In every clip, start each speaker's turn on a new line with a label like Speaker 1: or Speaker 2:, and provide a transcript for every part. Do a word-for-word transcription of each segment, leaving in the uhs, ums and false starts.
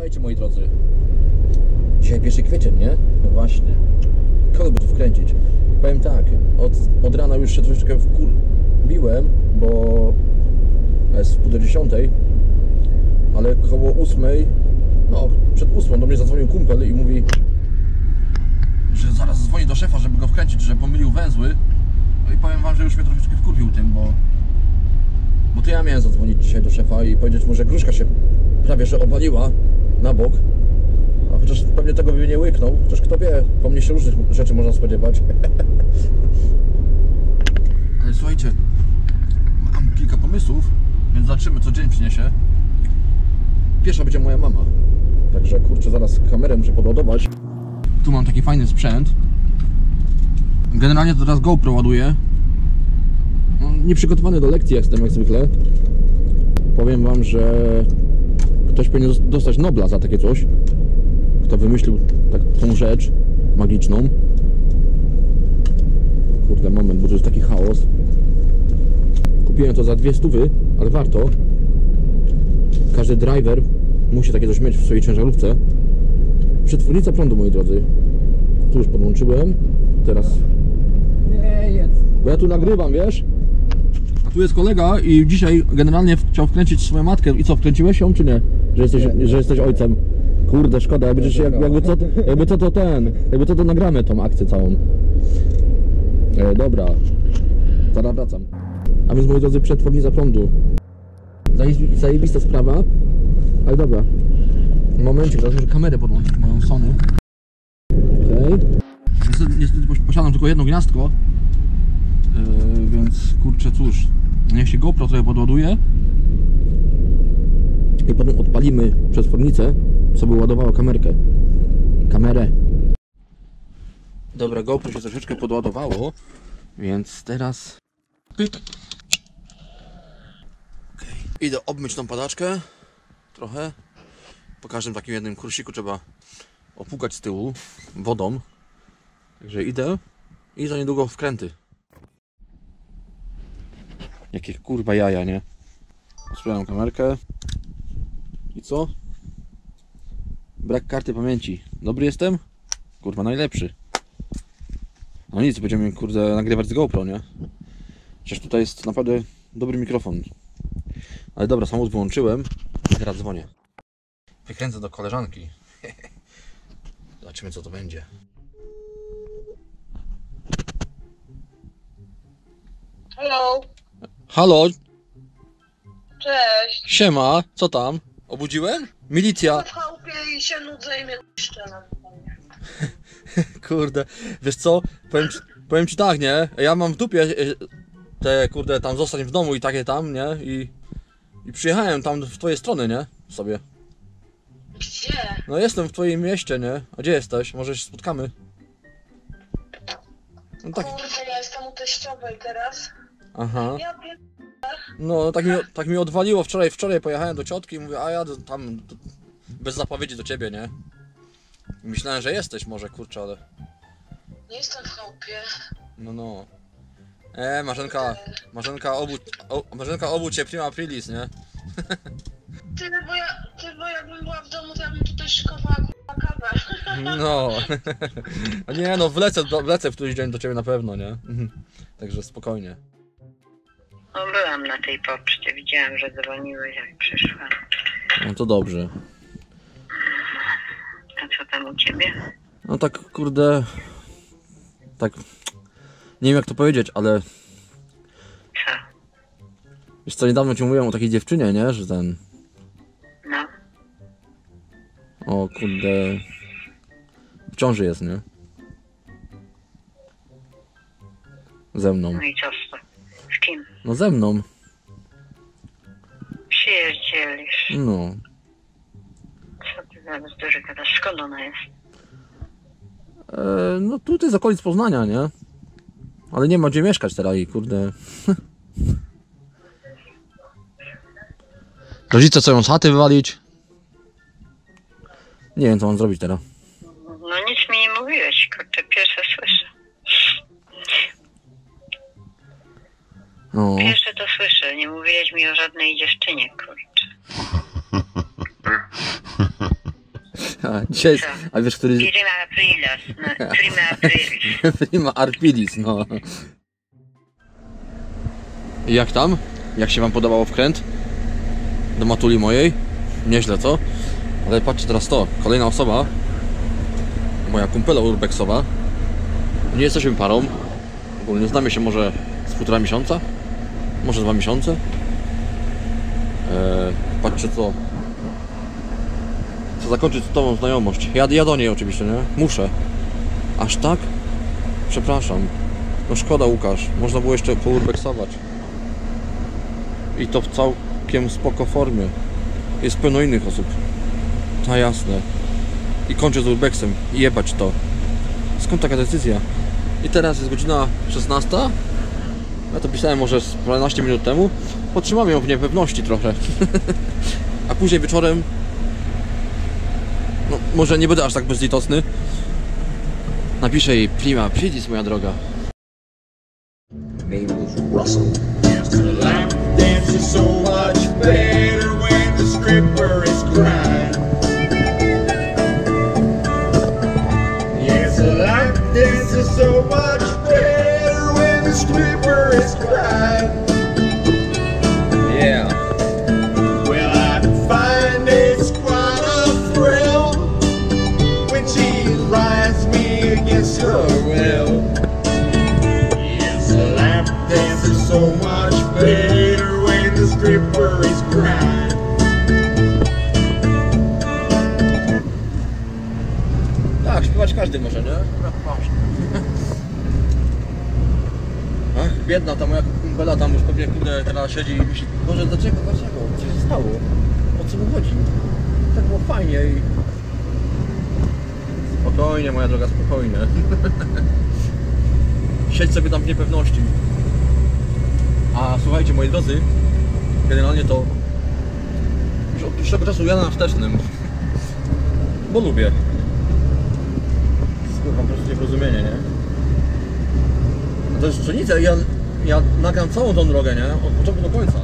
Speaker 1: Słuchajcie, moi drodzy, dzisiaj pierwszy kwiecień, nie? No właśnie, kogo by tu wkręcić? Powiem tak, od, od rana już się troszeczkę wkurbiłem, bo jest pół do dziesiątej, ale koło ósmej, no przed ósmą do mnie zadzwonił kumpel i mówi, że zaraz dzwoni do szefa, żeby go wkręcić, że pomylił węzły. No i powiem wam, że już mnie troszeczkę wkurwił tym, bo bo to ja miałem zadzwonić dzisiaj do szefa i powiedzieć mu, że gruszka się prawie że obaliła na bok, a chociaż pewnie tego by nie łyknął, chociaż kto wie, po mnie się różnych rzeczy można spodziewać. Ale słuchajcie, mam kilka pomysłów, więc zobaczymy, co dzień przyniesie. Pierwsza będzie moja mama, także kurczę, zaraz kamerę muszę podładować. Tu mam taki fajny sprzęt. Generalnie to teraz GoPro ładuję. Nieprzygotowany do lekcji jestem jak zwykle. Powiem wam, że ktoś powinien dostać Nobla za takie coś. Kto wymyślił tak, tą rzecz magiczną. Kurde, moment, bo to jest taki chaos. Kupiłem to za dwie stówy, ale warto. Każdy driver musi takie coś mieć w swojej ciężarówce. Przetwórnica prądu, moi drodzy. Tu już podłączyłem. Teraz... Nie jedz. Bo ja tu nagrywam, wiesz? A tu jest kolega i dzisiaj generalnie chciał wkręcić swoją matkę. I co, wkręciłeś ją czy nie? Że jesteś, nie. Że jesteś ojcem. Kurde, szkoda, jakby, jak, jakby, co, jakby co to ten, jakby co to nagramy tą akcję całą. E, dobra, zaraz wracam. A więc, moi drodzy, przetwórnica prądu. Zajebista sprawa, ale dobra. Momencik, teraz muszę kamerę podłączyć, moją Sony. Okej. Okay. Niestety, niestety posiadam tylko jedno gniazdko. Yy, więc kurczę, cóż, niech się GoPro trochę podładuje i potem odpalimy przetwornicę, co by ładowało kamerkę. Kamerę. Dobra, GoPro się troszeczkę podładowało, więc teraz okay. Idę obmyć tą padaczkę trochę. Po każdym takim jednym kursiku trzeba opłukać z tyłu wodą. Także idę i za niedługo wkręty. Jakie kurwa jaja, nie? Sprawdzam kamerkę. I co? Brak karty pamięci. Dobry jestem? Kurwa, najlepszy. No nic, będziemy kurde nagrywać z GoPro, nie? Przecież tutaj jest naprawdę dobry mikrofon. Ale dobra, samochód wyłączyłem i teraz dzwonię. Wykręcę do koleżanki. Zobaczymy, co to będzie.
Speaker 2: Halo.
Speaker 1: Halo.
Speaker 2: Cześć.
Speaker 1: Siema, co tam? Obudziłem? Milicja.
Speaker 2: W chałupie i się nudzę i mnie szczelam.
Speaker 1: Kurde, wiesz co? Powiem ci, powiem ci tak, nie? Ja mam w dupie te kurde tam zostać w domu i takie tam, nie? I, i przyjechałem tam w twoje strony, nie? Sobie.
Speaker 2: Gdzie?
Speaker 1: No jestem w twoim mieście, nie? A gdzie jesteś? Może się spotkamy? No tak.
Speaker 2: Kurde, ja jestem u teściowej teraz.
Speaker 1: Aha.
Speaker 2: Ja pier...
Speaker 1: No tak mi, tak mi odwaliło wczoraj, wczoraj pojechałem do ciotki i mówię, a ja tam bez zapowiedzi do ciebie, nie? I myślałem, że jesteś może, kurczę, ale...
Speaker 2: Nie jestem w chałupie.
Speaker 1: No no. E, Marzenka, Marzenka obu, o, Marzenka obu cię prima aprilis, nie?
Speaker 2: Ty, bo ja, ty, bo jakbym była w domu, to ja bym tutaj szykowała k***a kawę.
Speaker 1: No. Nie no, wlecę, do, wlecę w któryś dzień do ciebie na pewno, nie? Także spokojnie.
Speaker 3: No byłam na tej poczcie, widziałam, że dzwoniłeś, jak przyszłam.
Speaker 1: No to dobrze.
Speaker 3: A co tam u ciebie?
Speaker 1: No tak, kurde... Tak... Nie wiem jak to powiedzieć, ale...
Speaker 3: Co?
Speaker 1: Wiesz co, niedawno ci mówiłem o takiej dziewczynie, nie? Że ten...
Speaker 3: No.
Speaker 1: O kurde... W ciąży jest, nie? Ze mną.
Speaker 3: No i co z to? Z kim?
Speaker 1: No ze mną.
Speaker 3: Pierdzielisz.
Speaker 1: No.
Speaker 3: Co ty za bzdury gadasz? Skąd ona jest?
Speaker 1: E, no tutaj z okolic Poznania, nie? Ale nie ma gdzie mieszkać teraz i kurde... Rodzice chcą ją z chaty wywalić. Nie wiem co mam zrobić teraz.
Speaker 3: No nic mi nie mówiłeś, kurczę, pierwsze słyszę.
Speaker 1: No.
Speaker 3: Pierwsze to słyszę, nie mówiłeś mi o żadnej dziewczynie, kurczę.
Speaker 1: Dzisiaj jest, a wiesz, który...
Speaker 3: Prima aprilis, no, prima aprilis.
Speaker 1: Prima Arpilis, no. I jak tam? Jak się wam podobało wkręt? Do matuli mojej? Nieźle, co? Ale patrzcie teraz to, kolejna osoba. Moja kumpela urbexowa. Nie jesteśmy parą. Ogólnie znamy się może z półtora miesiąca? Może dwa miesiące? Eee, patrzcie co. Chcę zakończyć z tobą znajomość. Ja, ja do niej oczywiście, nie? Muszę. Aż tak? Przepraszam. No szkoda, Łukasz. Można było jeszcze pourbexować. I to w całkiem spoko formie. Jest pełno innych osób. Ta jasne. I kończę z urbexem. I jebać to. Skąd taka decyzja? I teraz jest godzina szesnasta. Ja to pisałem może z paręnaście minut temu. Podtrzymam ją w niepewności trochę. A później wieczorem... No, może nie będę aż tak bezlitosny. Napiszę jej prima aprilis, moja droga.
Speaker 4: Name is Russell. The lap dance is so much better when the stripper is crying. Yes, the lap dance is so much better when the stripper is crying. Yeah. Well, I find it's quite a thrill when she rides me against her will. The lap dance is so much better when the stripper is crying.
Speaker 1: Tak, śpiewać każdy może, nie? Ach, biedna ta moja kumpela tam już pewnie kurde teraz siedzi i myśli, Boże, dlaczego, dlaczego? Co się stało? O co mu chodzi? Tak było fajnie i... Spokojnie, moja droga, spokojnie. Siedź sobie tam w niepewności. A słuchajcie, moi drodzy, generalnie to już od dłuższego czasu jadę na wstecznym. Bo lubię. Kurwa, po prostu nieporozumienie, nie? No to jest pszenica, ja, ja nagram całą tą drogę, nie? Od początku do końca.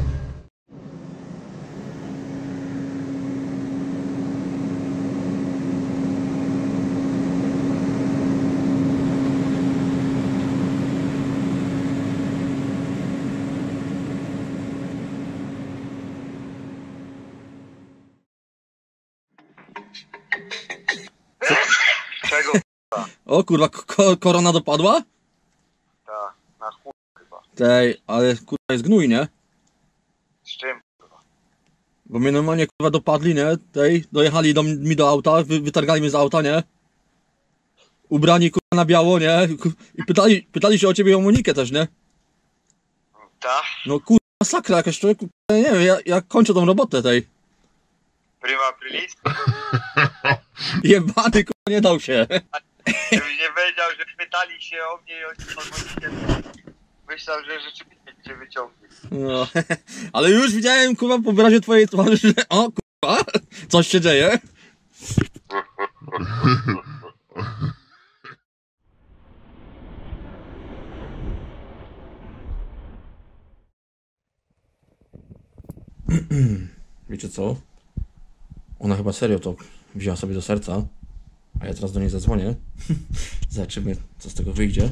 Speaker 5: Czego?
Speaker 1: O kurwa, ko korona dopadła?
Speaker 5: Ta, na chuj chyba.
Speaker 1: Tej, ale kurwa jest gnój, nie?
Speaker 5: Z czym?
Speaker 1: Bo mnie normalnie kurwa dopadli, nie? Tej, dojechali do, mi do auta, wy, wytargali mnie z auta, nie? Ubrani kurwa na biało, nie? I pytali, pytali się o ciebie i o Monikę też, nie?
Speaker 5: Ta?
Speaker 1: No kurwa, masakra jakaś, człowieku, ja nie wiem, ja, ja kończę tą robotę tej.
Speaker 5: Prima aprilis?
Speaker 1: Jebany kurwa, nie dał się.
Speaker 5: Gdybyś nie wiedział, że pytali się o mnie i o Monikę, myślał, że rzeczywiście cię wyciągnie.
Speaker 1: No, ale już widziałem kurwa po wyrazie twojej twarzy, że o kurwa, coś się dzieje. Wiecie co? Ona chyba serio to wzięła sobie do serca. A ja teraz do niej zadzwonię. Zobaczymy, co z tego wyjdzie.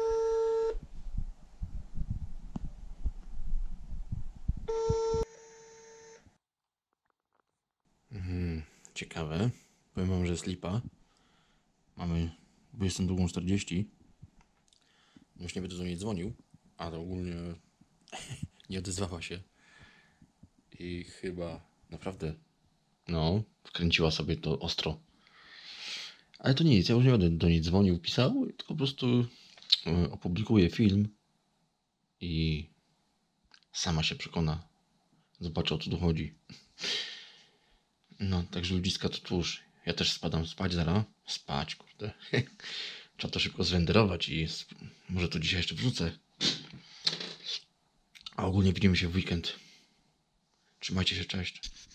Speaker 1: Mhm, ciekawe. Powiem wam, że jest lipa. Mamy dwudziestą drugą czterdzieści. Już nie będę do niej dzwonił, ale ogólnie nie odezwała się. I chyba naprawdę, no, wkręciła sobie to ostro. Ale to nic, ja już nie będę do niej dzwonił, pisał, tylko po prostu opublikuję film i sama się przekona. Zobaczę, o co tu chodzi. No, także ludziska, to tuż. Ja też spadam spać zaraz. Spać, kurde. Trzeba to szybko zrenderować i może to dzisiaj jeszcze wrzucę. A ogólnie widzimy się w weekend. Trzymajcie się, cześć.